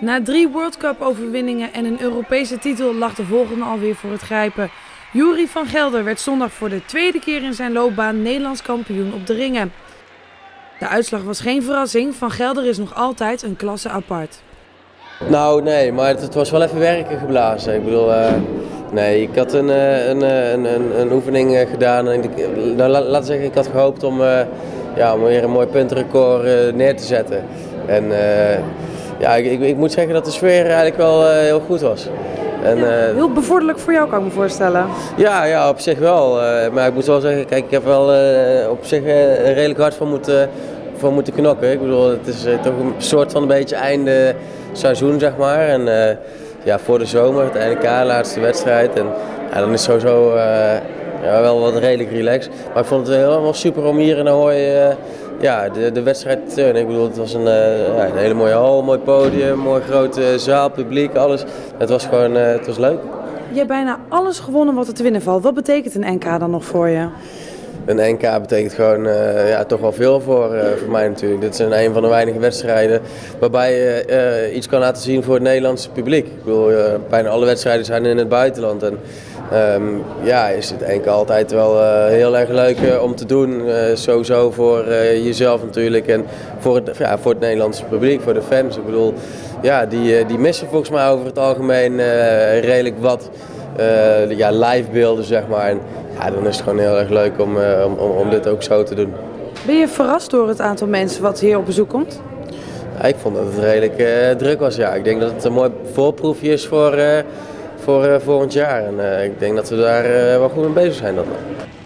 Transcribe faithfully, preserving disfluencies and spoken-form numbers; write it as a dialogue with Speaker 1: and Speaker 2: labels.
Speaker 1: Na drie World Cup overwinningen en een Europese titel lag de volgende alweer voor het grijpen. Yuri van Gelder werd zondag voor de tweede keer in zijn loopbaan Nederlands kampioen op de ringen. De uitslag was geen verrassing, Van Gelder is nog altijd een klasse apart.
Speaker 2: Nou nee, maar het, het was wel even werken geblazen. Ik bedoel, uh, nee, ik had een, een, een, een, een oefening gedaan en ik, nou, laten we zeggen, ik had gehoopt om, uh, ja, om weer een mooi puntenrecord uh, neer te zetten. En uh, ja, ik, ik, ik moet zeggen dat de sfeer eigenlijk wel uh, heel goed was.
Speaker 1: En, uh, ja, heel bevorderlijk voor jou, kan ik me voorstellen.
Speaker 2: Ja, ja, op zich wel. Uh, maar ik moet wel zeggen, kijk, ik heb wel uh, op zich uh, redelijk hard van moeten, van moeten knokken. Ik bedoel, het is uh, toch een soort van een beetje einde seizoen, zeg maar. En uh, ja, voor de zomer, het N K, laatste wedstrijd. En ja, dan is het sowieso uh, ja, wel wat redelijk relaxed. Maar ik vond het helemaal super om hier in Ahoy uh, ja, de, de wedstrijd te turnen. Ik bedoel, het was een, uh, ja, een hele mooie hal, een mooi podium, mooi grote zaal, publiek, alles. Het was gewoon, uh, het was leuk.
Speaker 1: Je hebt bijna alles gewonnen wat er te winnen valt. Wat betekent een N K dan nog voor je?
Speaker 2: Een N K betekent gewoon uh, ja, toch wel veel voor, uh, voor mij natuurlijk. Dit is een, een van de weinige wedstrijden waarbij je uh, iets kan laten zien voor het Nederlandse publiek. Ik bedoel, uh, bijna alle wedstrijden zijn in het buitenland. En um, ja, is het N K altijd wel uh, heel erg leuk uh, om te doen. Uh, sowieso voor uh, jezelf natuurlijk en voor het, ja, voor het Nederlandse publiek, voor de fans. Ik bedoel, ja, die, uh, die missen volgens mij over het algemeen uh, redelijk wat uh, ja, live beelden, zeg maar. En, ja, dan is het gewoon heel erg leuk om, uh, om, om dit ook zo te doen.
Speaker 1: Ben je verrast door het aantal mensen wat hier op bezoek komt?
Speaker 2: Ja, ik vond dat het redelijk uh, druk was. Ja. Ik denk dat het een mooi voorproefje is voor, uh, voor uh, volgend jaar. En uh, ik denk dat we daar uh, wel goed mee bezig zijn. Dan.